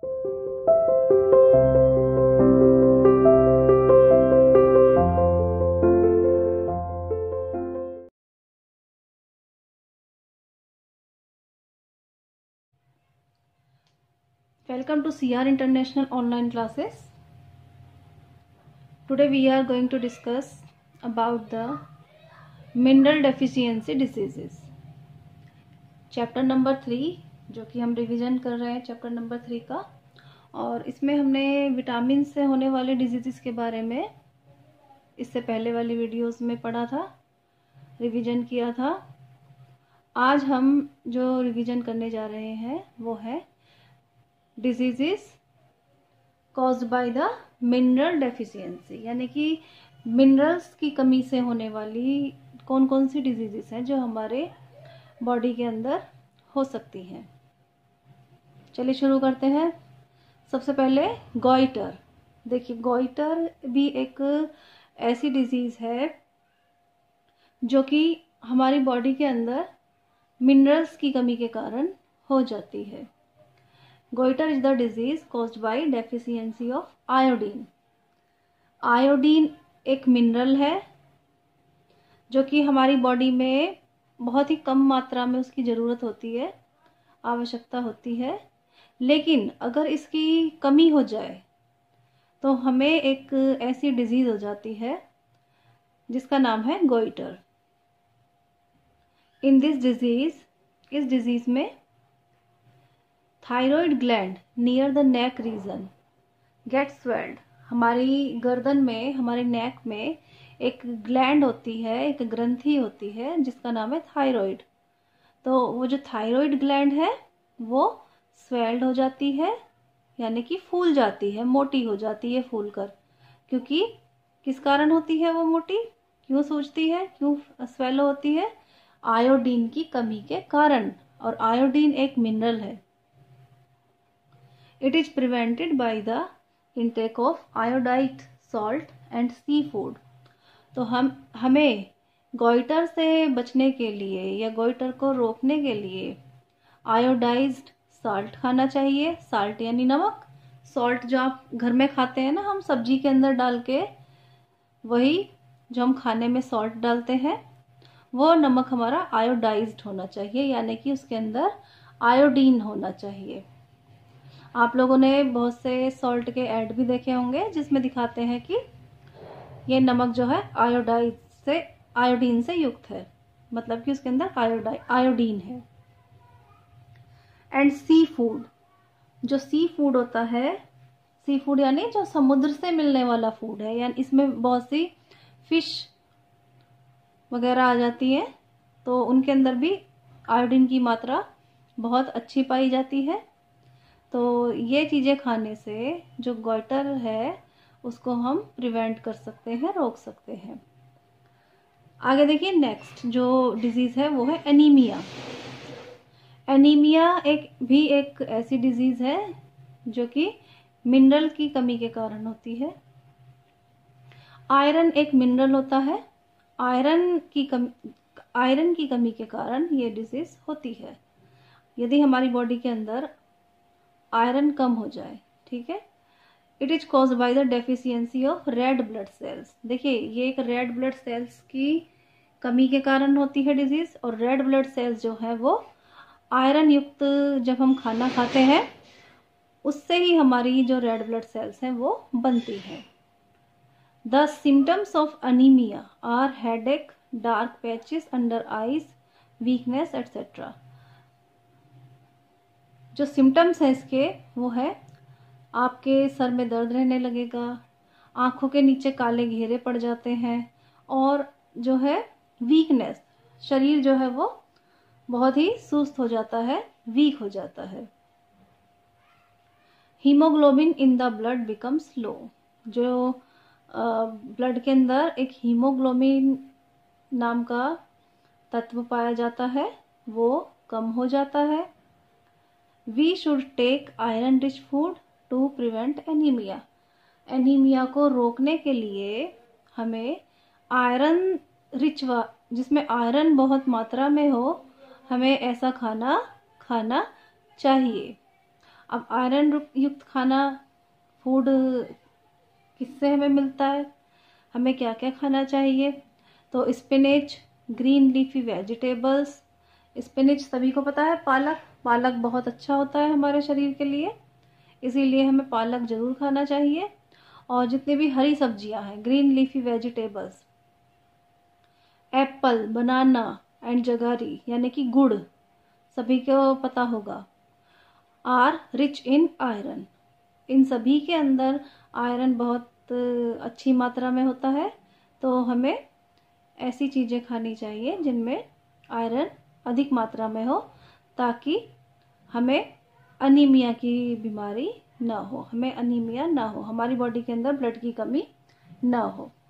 Welcome to CR International Online Classes. Today we are going to discuss about the mineral deficiency diseases. Chapter number 3 जो कि हम revision कर रहे हैं chapter number 3 का, और इसमें हमने विटामिन से होने वाले डिजीज़ के बारे में इससे पहले वाली वीडियोस में पढ़ा था, रिवीजन किया था। आज हम जो रिवीजन करने जा रहे हैं वो है diseases caused by the mineral deficiency, यानी कि मिनरल्स की कमी से होने वाली कौन कौन सी डिजीजेस हैं जो हमारे बॉडी के अंदर हो सकती हैं। चलिए शुरू करते हैं। सबसे पहले गॉइटर। देखिए, गॉइटर भी एक ऐसी डिजीज़ है जो कि हमारी बॉडी के अंदर मिनरल्स की कमी के कारण हो जाती है। Goitre is the disease caused by deficiency of iodine. Iodine एक मिनरल है जो कि हमारी बॉडी में बहुत ही कम मात्रा में उसकी ज़रूरत होती है, आवश्यकता होती है, लेकिन अगर इसकी कमी हो जाए तो हमें एक ऐसी डिजीज़ हो जाती है जिसका नाम है गोइटर। इन दिस डिजीज़, इस डिजीज़ में thyroid gland near the neck region get swelled. हमारी गर्दन में, हमारे नेक में एक ग्लैंड होती है, एक ग्रंथि होती है जिसका नाम है थायराइड। तो वो जो थायराइड ग्लैंड है वो स्वेल्ड हो जाती है, यानी कि फूल जाती है, मोटी हो जाती है फूल कर। क्योंकि किस कारण होती है वो मोटी, क्यों सूजती है, क्यों स्वेल होती है? आयोडीन की कमी के कारण। और आयोडीन एक मिनरल है। It is prevented by the intake of iodized salt and seafood. तो हमें गोइटर से बचने के लिए या गोइटर को रोकने के लिए आयोडाइज्ड साल्ट खाना चाहिए। साल्ट यानी नमक। सॉल्ट जो आप घर में खाते हैं ना, हम सब्जी के अंदर डाल के, वही जो हम खाने में सॉल्ट डालते हैं, वो नमक हमारा आयोडाइज्ड होना चाहिए, यानी कि उसके अंदर आयोडीन होना चाहिए। आप लोगों ने बहुत से सॉल्ट के ऐड भी देखे होंगे जिसमें दिखाते हैं कि ये नमक जो है आयोडीन से युक्त है, मतलब कि उसके अंदर आयोडीन है। एंड सी फूड, जो सी फूड होता है, सी फूड यानी जो समुद्र से मिलने वाला फूड है, यानी इसमें बहुत सी फिश वगैरह आ जाती है, तो उनके अंदर भी आयोडीन की मात्रा बहुत अच्छी पाई जाती है। तो ये चीज़ें खाने से जो गोइटर है उसको हम प्रिवेंट कर सकते हैं, रोक सकते हैं। आगे देखिए, नेक्स्ट जो डिजीज़ है वो है एनीमिया। एनीमिया एक ऐसी डिजीज़ है जो कि मिनरल की कमी के कारण होती है। आयरन एक मिनरल होता है। आयरन की कमी के कारण ये डिजीज़ होती है। यदि हमारी बॉडी के अंदर आयरन कम हो जाए, ठीक है, it is caused by the deficiency of red blood cells. देखिए, ये एक रेड ब्लड सेल्स की कमी के कारण होती है डिजीज। और रेड ब्लड सेल्स जो है वो आयरन युक्त जब हम खाना खाते हैं उससे ही हमारी जो रेड ब्लड सेल्स हैं वो बनती हैं। The symptoms of anaemia are headache, dark patches under eyes, weakness etcetera. जो सिम्टम्स हैं इसके वो है, आपके सर में दर्द रहने लगेगा, आंखों के नीचे काले घेरे पड़ जाते हैं, और जो है वीकनेस, शरीर जो है वो बहुत ही सुस्त हो जाता है, वीक हो जाता है। Haemoglobin in the blood becomes low. जो ब्लड के अंदर एक हीमोग्लोबिन नाम का तत्व पाया जाता है वो कम हो जाता है। We should take iron rich food to prevent anaemia. Anaemia को रोकने के लिए हमें आयरन रिच, जिसमें आयरन बहुत मात्रा में हो, हमें ऐसा खाना खाना चाहिए। अब आयरन युक्त खाना फूड किससे हमें मिलता है, हमें क्या क्या खाना चाहिए? तो spinach, green leafy vegetables. Spinach सभी को पता है, पालक। पालक बहुत अच्छा होता है हमारे शरीर के लिए, इसीलिए हमें पालक जरूर खाना चाहिए। और जितनी भी हरी सब्जियां हैं, green leafy vegetables, apple, banana and jaggery यानी कि गुड़, सभी को पता होगा, आर रिच इन आयरन। इन सभी के अंदर आयरन बहुत अच्छी मात्रा में होता है, तो हमें ऐसी चीज़ें खानी चाहिए जिनमें आयरन अधिक मात्रा में हो, ताकि हमें अनीमिया की बीमारी ना हो, हमें अनीमिया ना हो, हमारी बॉडी के अंदर ब्लड की कमी ना हो।